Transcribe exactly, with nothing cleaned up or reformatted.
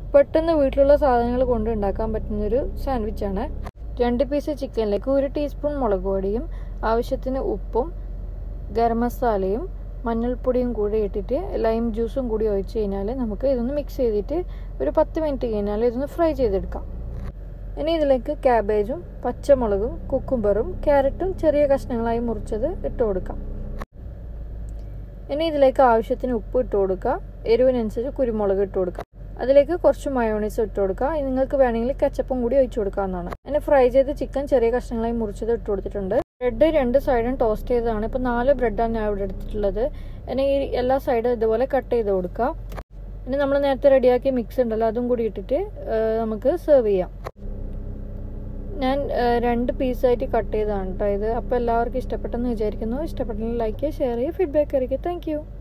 പെട്ടെന്ന് വീട്ടിലുള്ള സാധനങ്ങൾ കൊണ്ട് ഉണ്ടാക്കാൻ പറ്റുന്നൊരു സാൻഡ്വിച്ചാണ്. രണ്ട് പീസ് ചിക്കനിലേക്ക് ഒരു ടീസ്പൂൺ മുളക് പൊടിയും ആവശ്യത്തിന് ഉപ്പും ഗരം മസാലയും മഞ്ഞൾപ്പൊടിയും കൂടി ഇട്ടിട്ട് ലൈം ജ്യൂസും കൂടി ഒഴിച്ച് കഴിഞ്ഞാൽ നമുക്ക് ഇതൊന്ന് മിക്സ് ചെയ്തിട്ട് ഒരു പത്ത് മിനിറ്റ് കഴിഞ്ഞാൽ ഇതൊന്ന് ഫ്രൈ ചെയ്തെടുക്കാം. ഇനി ഇതിലേക്ക് ക്യാബേജും പച്ചമുളകും കുക്കുംബറും ക്യാരറ്റും ചെറിയ കഷ്ണങ്ങളായി മുറിച്ചത് ഇട്ട് കൊടുക്കാം. ഇനി ഇതിലേക്ക് ആവശ്യത്തിന് ഉപ്പ് ഇട്ട് കൊടുക്കുക. എരിവിനനുസരിച്ച് കുരുമുളക് ഇട്ട് കൊടുക്കുക. അതിലേക്ക് കുറച്ച് മയോണൈസ് ഇട്ട് കൊടുക്കുക. നിങ്ങൾക്ക് വേണമെങ്കിൽ കെച്ചപ്പും കൂടി ഒഴിച്ചു കൊടുക്കാവുന്നതാണ്. ഇനി ഫ്രൈ ചെയ്ത് ചിക്കൻ ചെറിയ കഷ്ണങ്ങളായി മുറിച്ചത് ഇട്ട് കൊടുത്തിട്ടുണ്ട്. ബ്രെഡ് രണ്ട് സൈഡും ടോസ്റ്റ് ചെയ്തതാണ്. ഇപ്പോൾ നാല് ബ്രെഡാണ് ഞാൻ ഇവിടെ എടുത്തിട്ടുള്ളത്. ഇനി ഈ എല്ലാ സൈഡും ഇതുപോലെ കട്ട് ചെയ്ത് കൊടുക്കുക. ഇനി നമ്മൾ നേരത്തെ റെഡിയാക്കിയ മിക്സ് ഉണ്ടല്ലോ അതും കൂടി ഇട്ടിട്ട് നമുക്ക് സെർവ് ചെയ്യാം. ഞാൻ രണ്ട് പീസായിട്ട് കട്ട് ചെയ്തതാണ് കേട്ടോ ഇത്. അപ്പോൾ എല്ലാവർക്കും ഇഷ്ടപ്പെട്ടെന്ന് വിചാരിക്കുന്നു. ഇഷ്ടപ്പെട്ടെങ്കിൽ ലൈക്ക് ചെയ്യുക, ഷെയർ ചെയ്യുക, ഫീഡ്ബാക്ക് അറിയിക്കുക. Thank U.